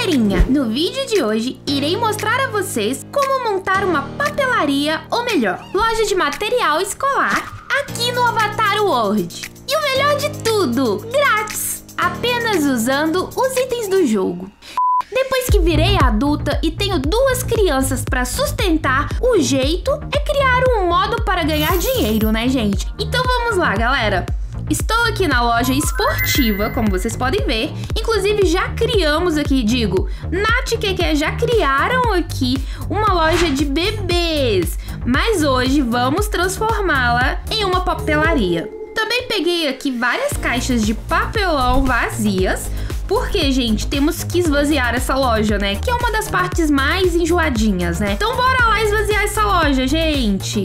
galerinha, no vídeo de hoje irei mostrar a vocês como montar uma papelaria, ou melhor, loja de material escolar aqui no Avatar World. E o melhor de tudo, grátis, apenas usando os itens do jogo. Depois que virei adulta e tenho duas crianças para sustentar, o jeito é criar um modo para ganhar dinheiro, né, gente? Então vamos lá, galera. Estou aqui na loja esportiva, como vocês podem ver. Inclusive já criamos aqui, Nath e Keke já criaram aqui uma loja de bebês. Mas hoje vamos transformá-la em uma papelaria. Também peguei aqui várias caixas de papelão vazias. Porque, gente, temos que esvaziar essa loja, né? Que é uma das partes mais enjoadinhas, né? Então bora lá esvaziar essa loja, gente!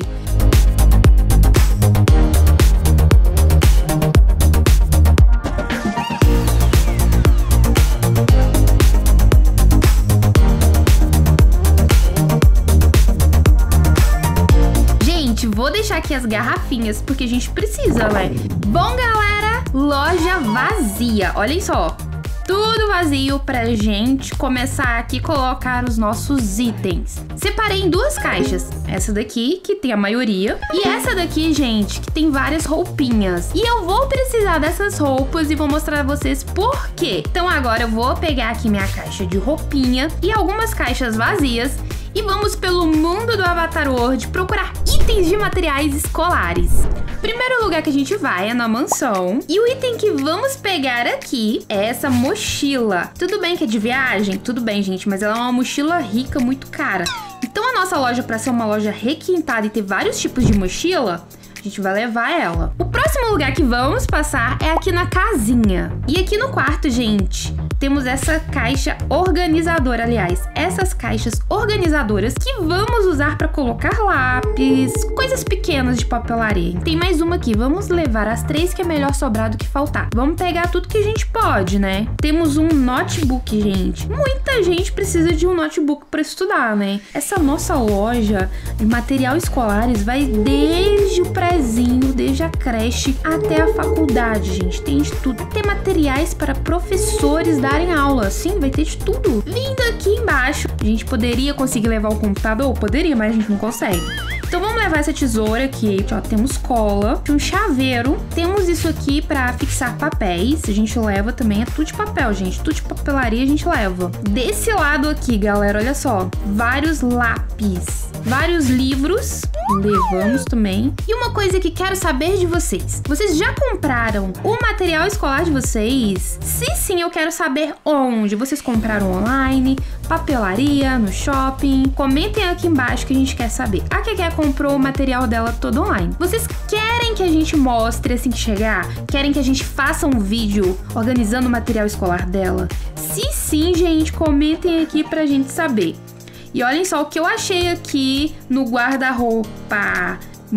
Gente, vou deixar aqui as garrafinhas, porque a gente precisa, né? Bom, galera, loja vazia. Olhem só. Tudo vazio pra gente começar aqui a colocar os nossos itens. Separei em duas caixas. Essa daqui, que tem a maioria. E essa daqui, gente, que tem várias roupinhas. E eu vou precisar dessas roupas e vou mostrar a vocês por quê. Então agora eu vou pegar aqui minha caixa de roupinha e algumas caixas vazias. E vamos pelo mundo do Avatar World procurar itens de materiais escolares. Primeiro lugar que a gente vai é na mansão. E o item que vamos pegar aqui é essa mochila. Tudo bem que é de viagem? Tudo bem, gente, mas ela é uma mochila rica, muito cara. Então a nossa loja, para ser uma loja requintada e ter vários tipos de mochila, a gente vai levar ela. O próximo lugar que vamos passar é aqui na casinha. E aqui no quarto, gente, temos essa caixa organizadora, aliás, essas caixas organizadoras que vamos usar para colocar lápis, coisas pequenas de papelaria. Tem mais uma aqui, vamos levar as três que é melhor sobrar do que faltar. Vamos pegar tudo que a gente pode, né? Temos um notebook, gente. Muita gente precisa de um notebook para estudar, né? Essa nossa loja de material escolares vai desde o prézinho, desde a creche até a faculdade, gente. Tem de tudo. Tem materiais para professores darem aula, sim, vai ter de tudo. Vindo aqui embaixo, a gente poderia conseguir levar o computador? Poderia, mas a gente não consegue. Então vamos levar essa tesoura aqui, ó, temos cola, um chaveiro, temos isso aqui para fixar papéis, a gente leva também, é tudo de papel, gente, tudo de papelaria a gente leva. Desse lado aqui, galera, olha só, vários lápis, vários livros, levamos também. E uma coisa que quero saber de vocês, vocês já compraram o material escolar de vocês? Se sim, eu quero saber onde. Vocês compraram online, papelaria, no shopping? Comentem aqui embaixo que a gente quer saber. A Keke comprou o material dela todo online. Vocês querem que a gente mostre assim que chegar? Querem que a gente faça um vídeo organizando o material escolar dela? Se sim, gente, comentem aqui pra gente saber. E olhem só o que eu achei aqui no guarda-roupa.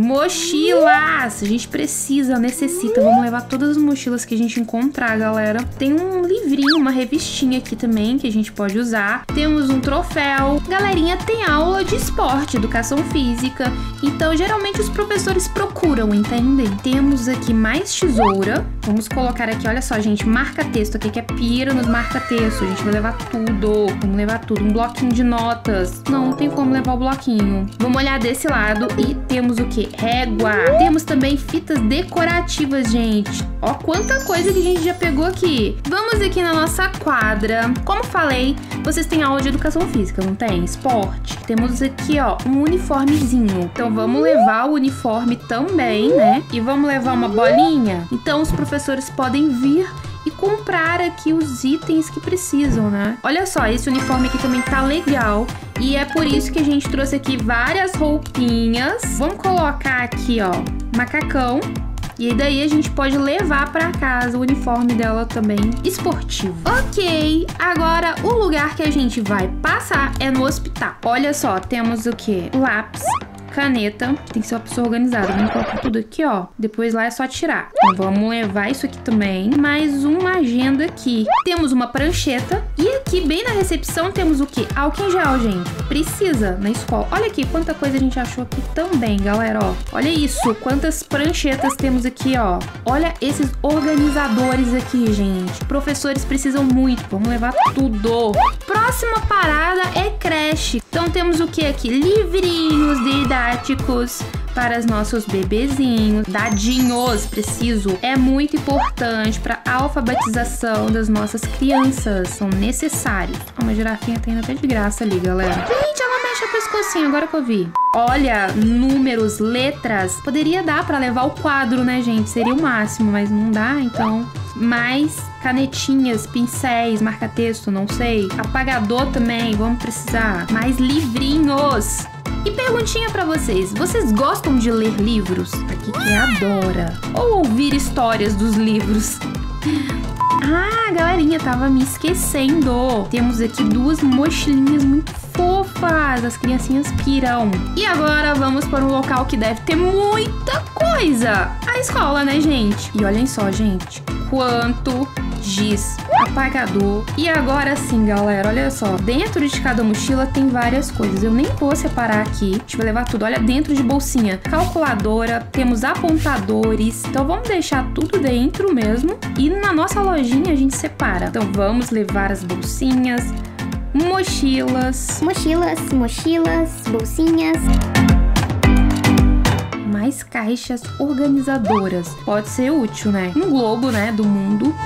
Mochilas! A gente precisa, necessita. Vamos levar todas as mochilas que a gente encontrar, galera. Tem um livrinho, uma revistinha aqui também que a gente pode usar. Temos um troféu. Galerinha, tem aula de esporte, educação física. Então, geralmente os professores procuram, entendem? Temos aqui mais tesoura. Vamos colocar aqui, olha só, gente, marca-texto. Aqui que é pira nos marca-texto. A gente vai levar tudo. Vamos levar tudo. Um bloquinho de notas. Não tem como levar o bloquinho. Vamos olhar desse lado e temos o quê? Régua. Temos também fitas decorativas, gente. Ó, quanta coisa que a gente já pegou aqui. Vamos aqui na nossa quadra. Como falei, vocês têm aula de educação física, não tem? Esporte. Temos aqui, ó, um uniformezinho. Então vamos levar o uniforme também, né? E vamos levar uma bolinha. Então os professores podem vir e comprar aqui os itens que precisam, né? Olha só, esse uniforme aqui também tá legal. E é por isso que a gente trouxe aqui várias roupinhas. Vamos colocar aqui, ó, macacão. E daí a gente pode levar pra casa o uniforme dela também esportivo. Ok, agora o lugar que a gente vai passar é no hospital. Olha só, temos o quê? Lápis, caneta, tem que ser uma pessoa organizada. Vamos colocar tudo aqui, ó. Depois lá é só tirar. Então vamos levar isso aqui também. Mais uma agenda aqui. Temos uma prancheta. E aqui, bem na recepção, temos o quê? Álcool em gel, gente. Precisa na escola. Olha aqui, quanta coisa a gente achou aqui também, galera, ó. Olha isso, quantas pranchetas temos aqui, ó. Olha esses organizadores aqui, gente. Professores precisam muito. Vamos levar tudo. Próxima parada é creche. Então temos o que aqui? Livrinhos didáticos para os nossos bebezinhos, dadinhos, preciso. É muito importante para a alfabetização das nossas crianças. São necessários. Uma girafinha tem até de graça ali, galera. Gente, ela mexe o pescocinho, agora que eu vi. Olha, números, letras. Poderia dar para levar o quadro, né, gente? Seria o máximo, mas não dá, então... Mais canetinhas, pincéis, marca-texto, não sei. Apagador também, vamos precisar. Mais livrinhos. E perguntinha pra vocês, vocês gostam de ler livros? Aqui que adora. Ou ouvir histórias dos livros? Ah, galerinha, tava me esquecendo. Temos aqui duas mochilinhas muito fofas. As criancinhas piram. E agora vamos para um local que deve ter muita coisa. A escola, né, gente? E olhem só, gente. Quanto giz, apagador. E agora sim, galera, olha só. Dentro de cada mochila tem várias coisas. Eu nem vou separar aqui. A gente vai levar tudo. Olha, dentro de bolsinha. Calculadora, temos apontadores. Então vamos deixar tudo dentro mesmo. E na nossa lojinha a gente separa. Então vamos levar as bolsinhas, mochilas. Mochilas, bolsinhas. Mais caixas organizadoras. Pode ser útil, né? Um globo, né, do mundo.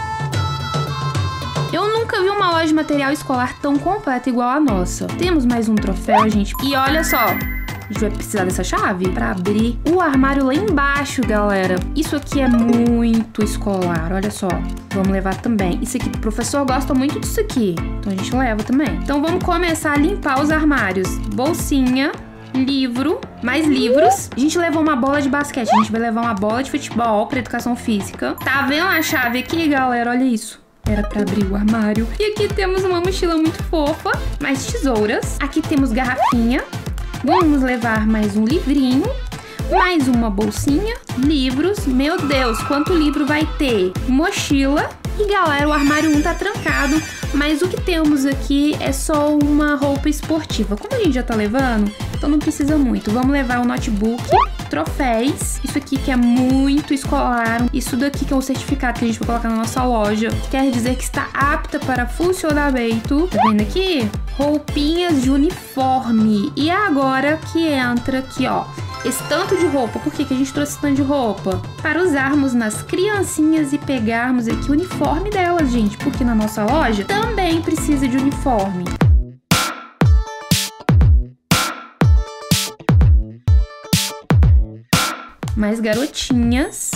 Eu nunca vi uma loja de material escolar tão completa igual a nossa. Temos mais um troféu, gente. E olha só, a gente vai precisar dessa chave para abrir o armário lá embaixo, galera. Isso aqui é muito escolar, olha só. Vamos levar também. Isso aqui, o professor gosta muito disso aqui. Então a gente leva também. Então vamos começar a limpar os armários. Bolsinha. Livro, mais livros. A gente levou uma bola de basquete, a gente vai levar uma bola de futebol para educação física. Tá vendo a chave aqui, galera? Olha isso. Era para abrir o armário. E aqui temos uma mochila muito fofa, mais tesouras. Aqui temos garrafinha. Vamos levar mais um livrinho, mais uma bolsinha, livros. Meu Deus, quanto livro vai ter? Mochila. E galera, o armário 1 tá trancado, mas o que temos aqui é só uma roupa esportiva. Como a gente já tá levando, então não precisa muito. Vamos levar o notebook, troféus, isso aqui que é muito escolar, isso daqui que é um certificado que a gente vai colocar na nossa loja, quer dizer que está apta para funcionamento. Tá vendo aqui? Roupinhas de uniforme. E agora que entra aqui, ó, estanto de roupa. Por que a gente trouxe estanto de roupa? Para usarmos nas criancinhas e pegarmos aqui o uniforme delas, gente. Porque na nossa loja também precisa de uniforme. Mais garotinhas.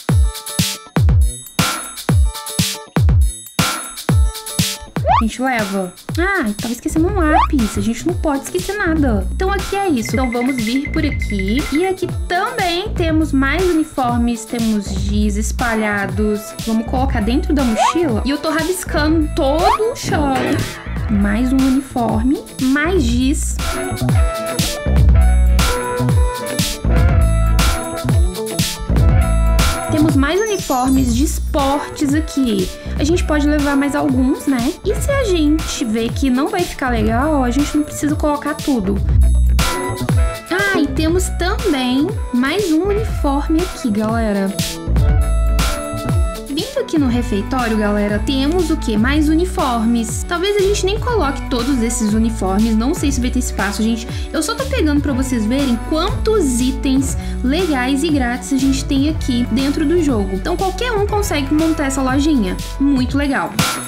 A gente leva. Ah, tava esquecendo um lápis. A gente não pode esquecer nada. Então aqui é isso. Então vamos vir por aqui. E aqui também temos mais uniformes. Temos giz espalhados. Vamos colocar dentro da mochila. E eu tô rabiscando todo o chão. Mais um uniforme. Mais giz. Temos mais uniformes de esportes aqui. A gente pode levar mais alguns, né? E se a gente vê que não vai ficar legal, a gente não precisa colocar tudo. Ah, e temos também mais um uniforme aqui, galera. Vindo aqui no refeitório, galera, temos o que? Mais uniformes. Talvez a gente nem coloque todos esses uniformes, não sei se vai ter espaço, gente. Eu só tô pegando pra vocês verem quantos itens legais e grátis a gente tem aqui dentro do jogo. Então qualquer um consegue montar essa lojinha. Muito legal.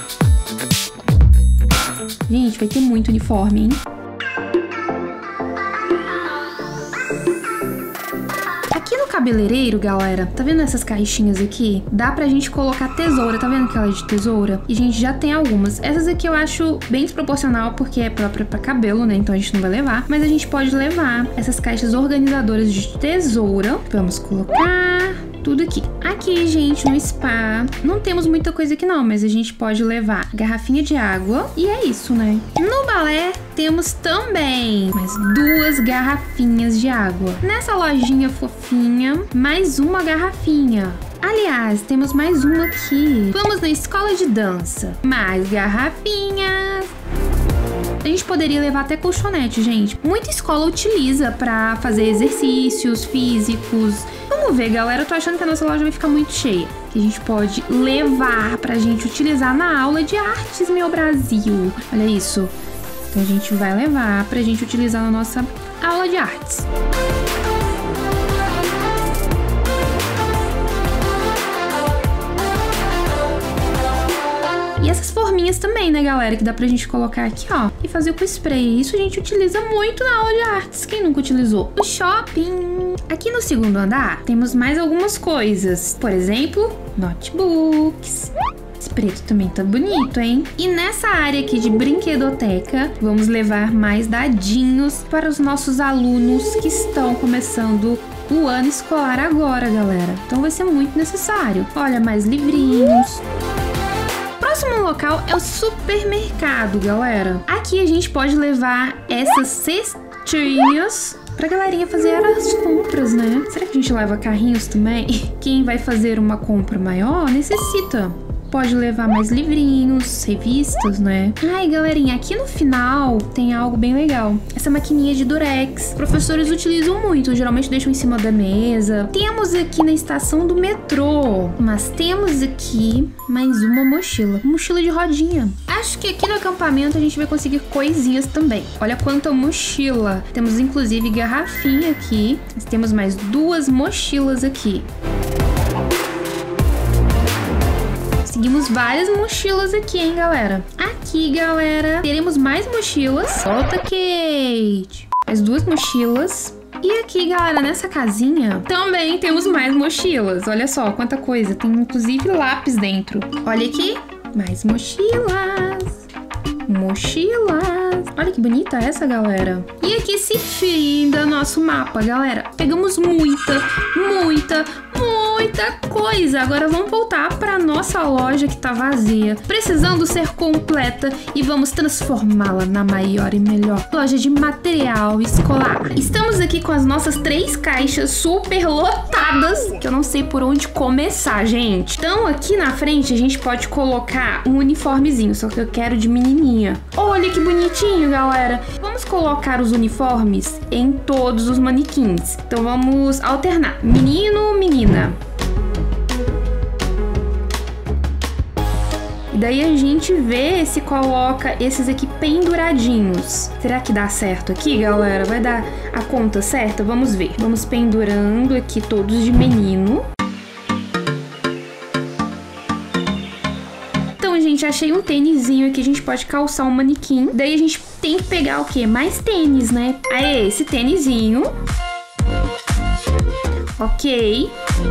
Gente, vai ter muito uniforme, hein? Aqui no cabeleireiro, galera, tá vendo essas caixinhas aqui? Dá pra gente colocar tesoura, tá vendo aquela de tesoura? E a gente já tem algumas. Essas aqui eu acho bem desproporcional porque é própria pra cabelo, né? Então a gente não vai levar. Mas a gente pode levar essas caixas organizadoras de tesoura. Vamos colocar tudo aqui. Aqui, gente, no spa, não temos muita coisa aqui não, mas a gente pode levar garrafinha de água e é isso, né? No balé, temos também mais 2 garrafinhas de água. Nessa lojinha fofinha, mais uma garrafinha. Aliás, temos mais uma aqui. Vamos na escola de dança. Mais garrafinhas. A gente poderia levar até colchonete, gente. Muita escola utiliza pra fazer exercícios físicos. Vamos Vamos ver, galera. Eu tô achando que a nossa loja vai ficar muito cheia. Que a gente pode levar pra gente utilizar na aula de artes, meu Brasil. Olha isso. Então a gente vai levar pra gente utilizar na nossa aula de artes. E essas forminhas também, né, galera? Que dá pra gente colocar aqui, ó, e fazer com spray. Isso a gente utiliza muito na aula de artes. Quem nunca utilizou? O shopping. Aqui no segundo andar, temos mais algumas coisas. Por exemplo, notebooks. Esse preto também tá bonito, hein? E nessa área aqui de brinquedoteca, vamos levar mais dadinhos para os nossos alunos que estão começando o ano escolar agora, galera. Então vai ser muito necessário. Olha, mais livrinhos. Próximo local é o supermercado, galera. Aqui a gente pode levar essas cestinhas pra galerinha fazer as compras, né? Será que a gente leva carrinhos também? Quem vai fazer uma compra maior necessita. Pode levar mais livrinhos, revistas, né? Ai, galerinha, aqui no final tem algo bem legal. Essa maquininha de durex. Os professores utilizam muito, geralmente deixam em cima da mesa. Temos aqui na estação do metrô, mas temos aqui mais uma mochila. Mochila de rodinha. Acho que aqui no acampamento a gente vai conseguir coisinhas também. Olha quanta mochila. Temos inclusive garrafinha aqui. Temos mais 2 mochilas aqui. Conseguimos várias mochilas aqui, hein, galera? Aqui, galera, teremos mais mochilas. Solta, Kate. Mais 2 mochilas. E aqui, galera, nessa casinha, também temos mais mochilas. Olha só, quanta coisa. Tem, inclusive, lápis dentro. Olha aqui. Mais mochilas. Mochilas. Olha que bonita essa, galera. E aqui se finda nosso mapa, galera. Pegamos muita coisa. Agora vamos voltar para nossa loja que tá vazia, precisando ser completa, e vamos transformá-la na maior e melhor loja de material escolar. Estamos aqui com as nossas 3 caixas super lotadas, que eu não sei por onde começar, gente. Então aqui na frente a gente pode colocar um uniformezinho, só que eu quero de menininha. Olha que bonitinho, galera. Vamos colocar os uniformes em todos os manequins. Então vamos alternar. Menino, menina. E daí a gente vê se coloca esses aqui penduradinhos. Será que dá certo aqui, galera? Vai dar a conta certa? Vamos ver. Vamos pendurando aqui todos de menino. Então, gente, achei um tênisinho aqui. A gente pode calçar um manequim. Daí a gente tem que pegar o quê? Mais tênis, né? Aí, esse tênisinho. Ok.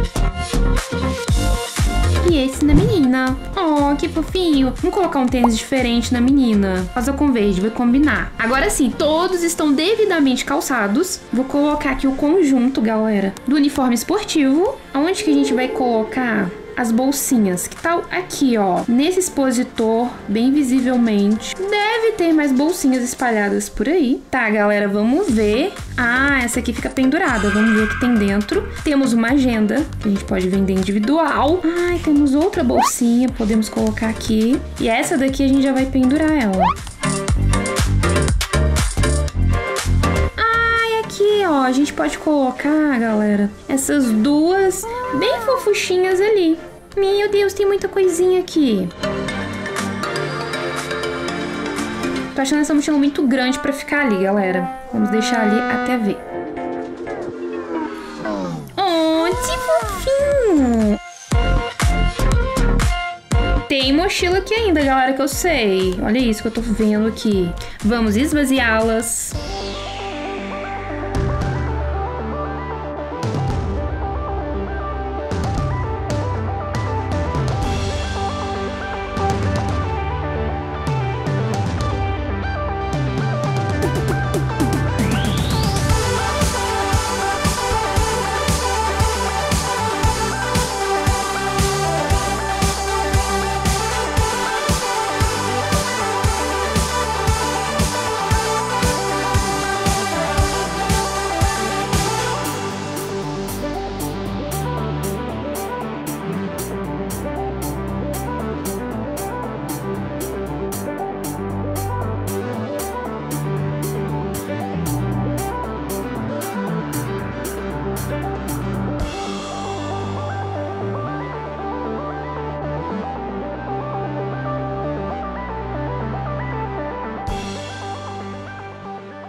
E esse na menina. Oh, que fofinho. Vamos colocar um tênis diferente na menina. Rosa com verde, vai combinar. Agora sim, todos estão devidamente calçados. Vou colocar aqui o conjunto, galera, do uniforme esportivo. Aonde que a gente vai colocar as bolsinhas? Que tal aqui, ó, nesse expositor, bem visivelmente. Deve ter mais bolsinhas espalhadas por aí. Tá, galera, vamos ver. Ah, essa aqui fica pendurada. Vamos ver o que tem dentro. Temos uma agenda, que a gente pode vender individual. Ai, temos outra bolsinha, podemos colocar aqui. E essa daqui a gente já vai pendurar ela. Aqui, ó, a gente pode colocar, galera, essas 2 bem fofuchinhas ali. Meu Deus, tem muita coisinha aqui. Tô achando essa mochila muito grande pra ficar ali, galera. Vamos deixar ali até ver. Oh, que fofinho! Tem mochila aqui ainda, galera, que eu sei. Olha isso que eu tô vendo aqui. Vamos esvaziá-las.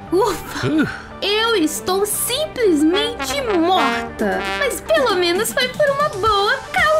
Ufa! Eu estou simplesmente morta. Mas pelo menos foi por uma boa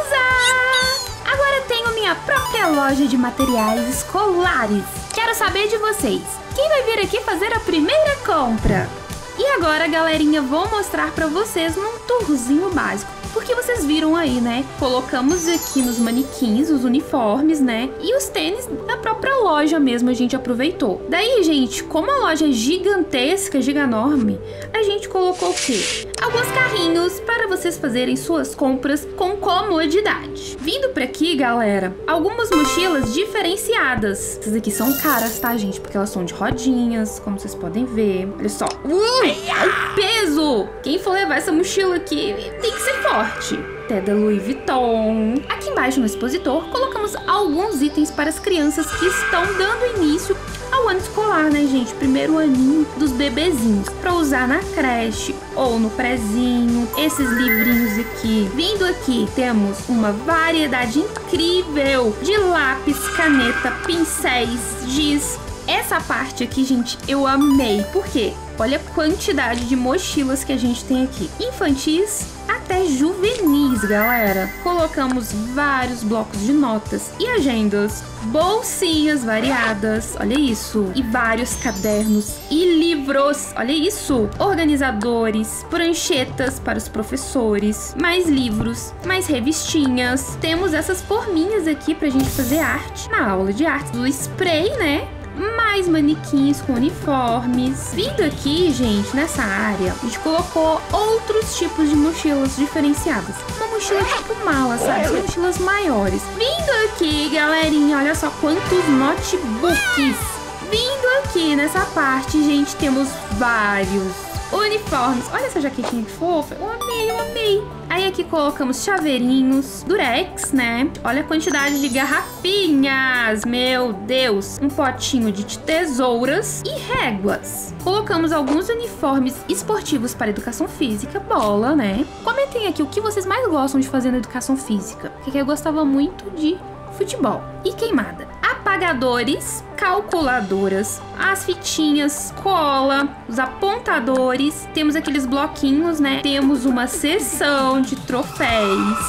causa. Agora tenho minha própria loja de materiais escolares. Quero saber de vocês. Quem vai vir aqui fazer a primeira compra? E agora, galerinha, vou mostrar pra vocês num tourzinho básico. Porque vocês viram aí, né? Colocamos aqui nos manequins os uniformes, né? E os tênis da própria loja mesmo a gente aproveitou. Daí, gente, como a loja é gigantesca, giganorme, a gente colocou o quê? Alguns carrinhos para vocês fazerem suas compras com comodidade. Vindo pra aqui, galera, algumas mochilas diferenciadas. Essas aqui são caras, tá, gente? Porque elas são de rodinhas, como vocês podem ver. Olha só. Olha o peso! Quem for levar essa mochila aqui tem que ser forte. Até da Louis Vuitton. Aqui embaixo no expositor colocamos alguns itens para as crianças que estão dando início ao ano escolar, né, gente? Primeiro aninho dos bebezinhos, para usar na creche ou no prezinho. Esses livrinhos aqui. Vindo aqui temos uma variedade incrível de lápis, caneta, pincéis, giz. Essa parte aqui, gente, eu amei. Por quê? Olha a quantidade de mochilas que a gente tem aqui. Infantis até juvenis, galera. Colocamos vários blocos de notas e agendas, bolsinhas variadas, olha isso. E vários cadernos e livros, olha isso. Organizadores, pranchetas para os professores, mais livros, mais revistinhas. Temos essas forminhas aqui pra gente fazer arte na aula de arte. Do spray, né? Mais manequins com uniformes. Vindo aqui, gente, nessa área, a gente colocou outros tipos de mochilas diferenciadas. Uma mochila tipo mala, sabe? São mochilas maiores. Vindo aqui, galerinha, olha só quantos notebooks. Vindo aqui nessa parte, gente, temos vários uniformes. Olha essa jaquetinha que fofa. Eu amei, eu amei. Aí aqui colocamos chaveirinhos, durex, né? Olha a quantidade de garrafinhas, meu Deus. Um potinho de tesouras e réguas. Colocamos alguns uniformes esportivos para educação física, bola, né? Comentem aqui o que vocês mais gostam de fazer na educação física. Porque eu gostava muito de futebol e queimada. Apagadores, calculadoras, as fitinhas, cola, os apontadores. Temos aqueles bloquinhos, né? Temos uma seção de troféus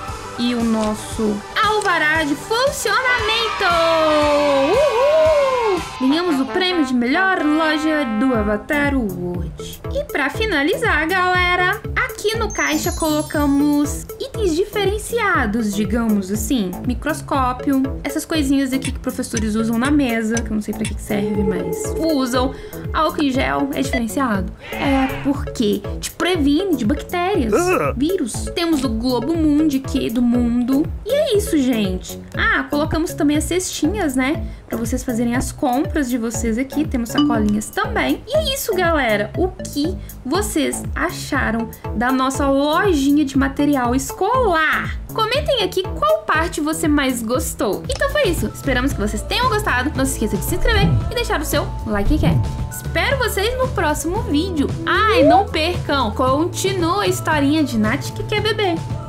e o nosso alvará de funcionamento. Uhul! Ganhamos o prêmio de melhor loja do Avatar World. E para finalizar, galera, aqui no caixa colocamos itens diferenciados, digamos assim. Microscópio, essas coisinhas aqui que professores usam na mesa, que eu não sei pra que serve, mas usam. Álcool em gel é diferenciado? É porque te previne de bactérias, vírus. Temos o Globo Mundi, que é do mundo. E é isso, gente. Ah, colocamos também as cestinhas, né? Pra vocês fazerem as compras de vocês aqui. Temos sacolinhas também. E é isso, galera. O que vocês acharam da nossa lojinha de material escolar? Comentem aqui qual parte você mais gostou. Então foi isso. Esperamos que vocês tenham gostado. Não se esqueça de se inscrever e deixar o seu like. Espero vocês no próximo vídeo. Ah, e não percam. Continua a historinha de Nath que quer beber.